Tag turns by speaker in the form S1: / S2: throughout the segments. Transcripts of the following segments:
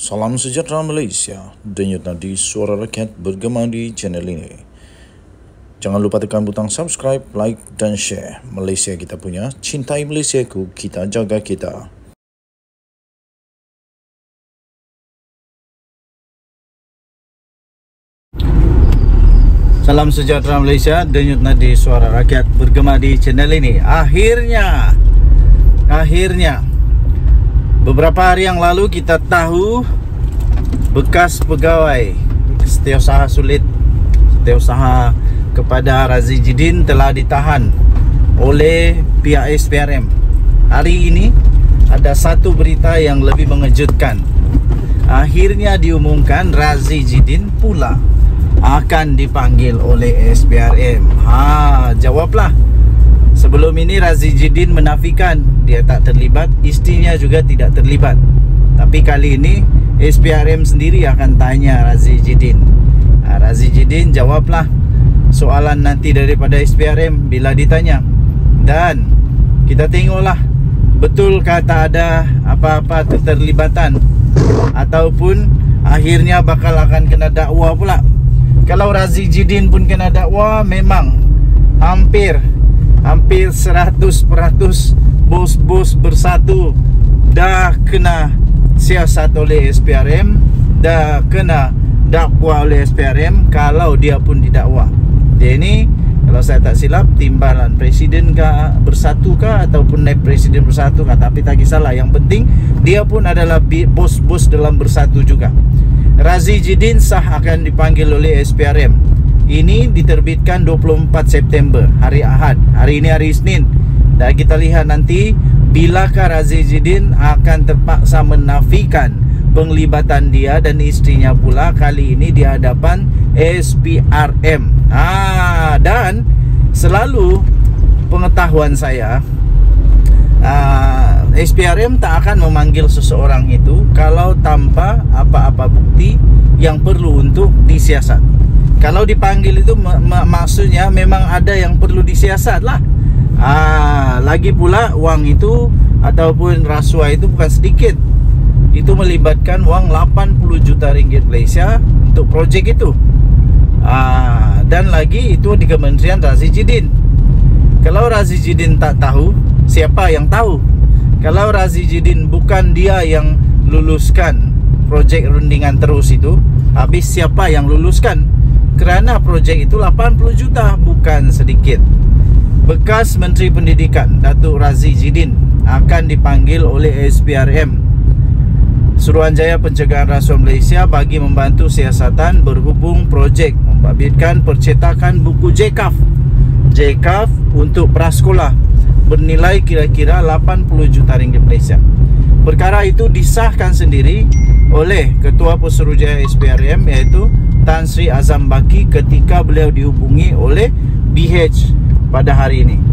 S1: Salam sejahtera Malaysia, denyut nadi suara rakyat bergema di channel ini. Jangan lupa tekan butang subscribe, like dan share. Malaysia kita punya, cintai Malaysiaku, kita jaga kita. Salam sejahtera Malaysia, denyut nadi suara rakyat bergema di channel ini. Akhirnya beberapa hari yang lalu kita tahu bekas pegawai Setiausaha Sulit, Setiausaha kepada Razi Jidin telah ditahan oleh pihak SPRM. Hari ini ada satu berita yang lebih mengejutkan. Akhirnya diumumkan Razi Jidin pula akan dipanggil oleh SPRM. Jawablah. Sebelum ini Razi Jidin menafikan dia tak terlibat, istrinya juga tidak terlibat. Tapi kali ini SPRM sendiri akan tanya Razi Jidin. Razi Jidin jawablah soalan nanti daripada SPRM bila ditanya. Dan kita tengoklah betulkah tak ada apa-apa keterlibatan ataupun akhirnya bakal akan kena dakwa pula. Kalau Razi Jidin pun kena dakwa, memang hampir 100% bos-bos bersatu dah kena siasat oleh SPRM, dah kena dakwa oleh SPRM kalau dia pun didakwa. Dia ini kalau saya tak silap timbalan presiden kah bersatu kah ataupun naib presiden bersatu kah, tapi tak kisahlah, yang penting dia pun adalah bos-bos dalam bersatu juga. Razi Jidin sah akan dipanggil oleh SPRM. Ini diterbitkan 24 September, hari Ahad. Hari ini hari Isnin. Dan kita lihat nanti bilakah Razi Jidin akan terpaksa menafikan penglibatan dia dan istrinya pula kali ini di hadapan SPRM. Dan selalu pengetahuan saya, SPRM tak akan memanggil seseorang itu kalau tanpa apa-apa bukti yang perlu untuk disiasat. Kalau dipanggil itu maksudnya memang ada yang perlu disiasat lah. Lagi pula wang itu ataupun rasuah itu bukan sedikit. Itu melibatkan wang 80 juta ringgit Malaysia untuk projek itu. Dan lagi itu di Kementerian Razi Jidin. Kalau Razi Jidin tak tahu, siapa yang tahu? Kalau Razi Jidin bukan dia yang luluskan projek rundingan terus itu, habis siapa yang luluskan? Kerana projek itu 80 juta, bukan sedikit. Bekas Menteri Pendidikan Datuk Razi Jidin akan dipanggil oleh SPRM, Suruhanjaya Pencegahan Rasuah Malaysia, bagi membantu siasatan berhubung projek membabitkan percetakan buku JKAF untuk prasekolah bernilai kira-kira 80 juta ringgit Malaysia. Perkara itu disahkan sendiri oleh Ketua Pesuruhjaya SPRM, iaitu Tan Sri Azam Baki, ketika beliau dihubungi oleh BH pada hari ini.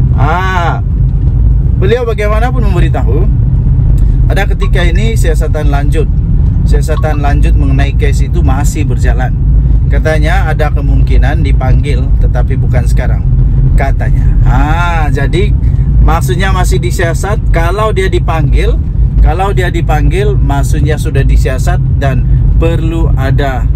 S1: Beliau bagaimanapun memberitahu pada ketika ini siasatan lanjut mengenai kes itu masih berjalan. Katanya ada kemungkinan dipanggil, tetapi bukan sekarang, katanya. Jadi maksudnya masih disiasat. Kalau dia dipanggil maksudnya sudah disiasat dan perlu ada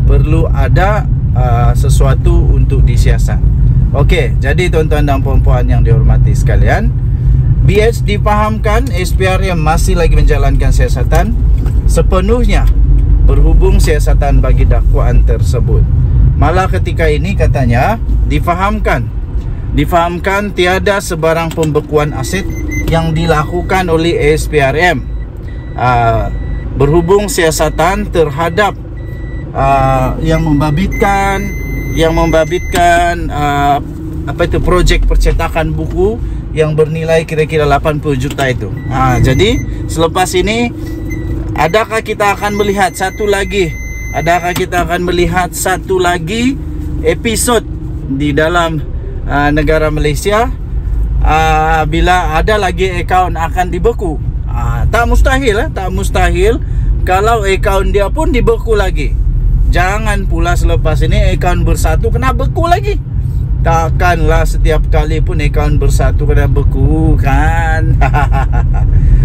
S1: sesuatu untuk disiasat. Okey, jadi tuan-tuan dan puan-puan yang dihormati sekalian, BH difahamkan SPRM masih lagi menjalankan siasatan sepenuhnya berhubung siasatan bagi dakwaan tersebut. Malah ketika ini katanya difahamkan tiada sebarang pembekuan aset yang dilakukan oleh SPRM berhubung siasatan terhadap yang membabitkan projek percetakan buku yang bernilai kira-kira 80 juta itu. Jadi selepas ini adakah kita akan melihat satu lagi episod di dalam negara Malaysia bila ada lagi akaun akan dibeku? Tak mustahil kalau akaun dia pun dibeku lagi. Jangan pula selepas ini akaun bersatu kena beku lagi. Takkanlah setiap kali pun akaun bersatu kena beku, kan?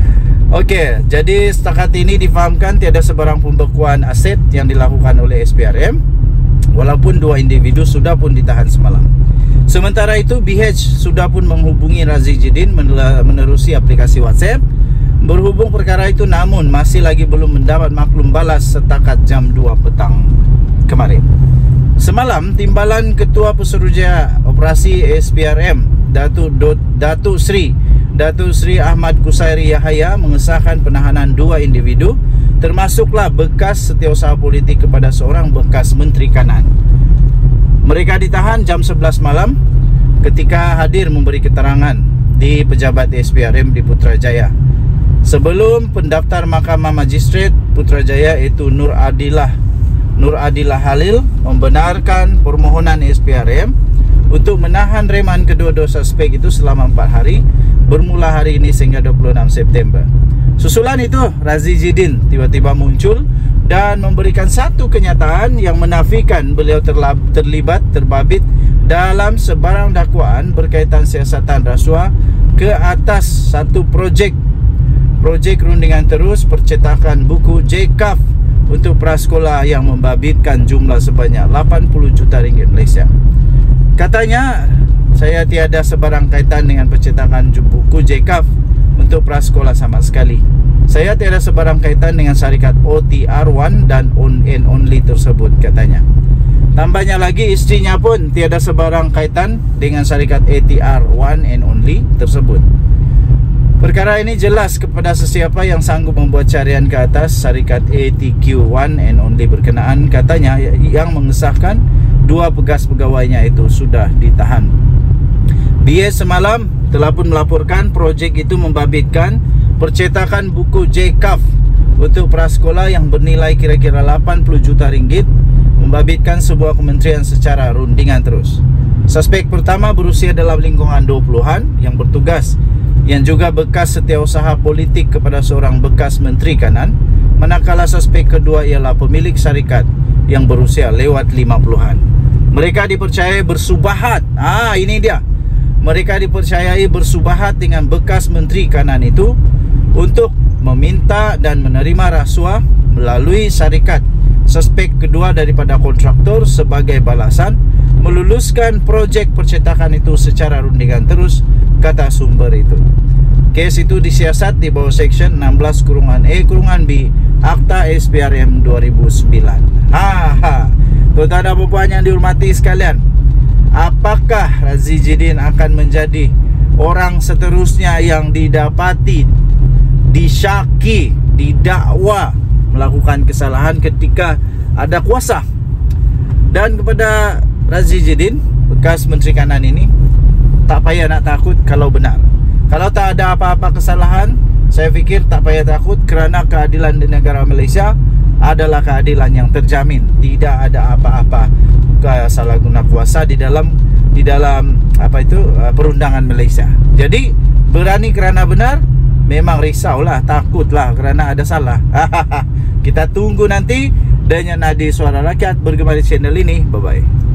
S1: Okey, jadi setakat ini difahamkan tiada sebarang pembekuan aset yang dilakukan oleh SPRM, walaupun 2 individu sudah pun ditahan semalam. Sementara itu, BH sudah pun menghubungi Razizuddin menerusi aplikasi WhatsApp berhubung perkara itu, namun masih lagi belum mendapat maklum balas setakat jam 2 petang kemarin. Semalam, Timbalan Ketua Pesuruhjaya Operasi SPRM Datuk Sri Ahmad Kusairi Yahaya mengesahkan penahanan 2 individu, termasuklah bekas setiausaha politik kepada seorang bekas Menteri Kanan. Mereka ditahan jam 11 malam ketika hadir memberi keterangan di pejabat SPRM di Putrajaya. Sebelum pendaftar Mahkamah Magistrat Putrajaya iaitu Nur Adilah Halil membenarkan permohonan SPRM untuk menahan reman kedua-dua suspek itu selama 4 hari bermula hari ini sehingga 26 September. Susulan itu, Razizuddin tiba-tiba muncul dan memberikan satu kenyataan yang menafikan beliau terbabit dalam sebarang dakwaan berkaitan siasatan rasuah ke atas satu projek rundingan terus percetakan buku JCAF untuk prasekolah yang membabitkan jumlah sebanyak 80 juta ringgit Malaysia. Katanya, saya tiada sebarang kaitan dengan percetakan buku JCAF untuk prasekolah sama sekali. Saya tiada sebarang kaitan dengan syarikat OTR1 dan On and Only tersebut, katanya. Tambahnya lagi, istrinya pun tiada sebarang kaitan dengan syarikat ATR1 and Only tersebut. Perkara ini jelas kepada sesiapa yang sanggup membuat carian ke atas syarikat ATQ1 and Only berkenaan, katanya, yang mengesahkan 2 bekas pegawainya itu sudah ditahan. BS semalam telah pun melaporkan projek itu membabitkan percetakan buku JCAF untuk prasekolah yang bernilai kira-kira 80 juta ringgit, membabitkan sebuah kementerian secara rundingan terus. Suspek pertama berusia dalam lingkungan 20-an yang bertugas, yang juga bekas setiausaha politik kepada seorang bekas Menteri Kanan, manakala suspek kedua ialah pemilik syarikat yang berusia lewat 50-an. Mereka dipercayai bersubahat. Ini dia. Mereka dipercayai bersubahat dengan bekas Menteri Kanan itu untuk meminta dan menerima rasuah melalui syarikat suspek kedua daripada kontraktor sebagai balasan meluluskan projek percetakan itu secara rundingan terus, kata sumber itu. Kes itu disiasat di bawah Seksyen 16(a)(b) Akta SPRM 2009. Tuan-tuan dan puan yang dihormati sekalian, apakah Razizuddin akan menjadi orang seterusnya yang didapati, disyaki, didakwa melakukan kesalahan ketika ada kuasa? Dan kepada Razizuddin, bekas Menteri Kanan ini, tak payah nak takut kalau benar. Kalau tak ada apa-apa kesalahan, saya fikir tak payah takut, kerana keadilan di negara Malaysia adalah keadilan yang terjamin. Tidak ada apa-apa kesalahguna kuasa di dalam perundangan Malaysia. Jadi berani kerana benar, memang risaulah, takutlah kerana ada salah. Kita tunggu nanti. Dengan Nadi Suara Rakyat bergema di channel ini. Bye bye.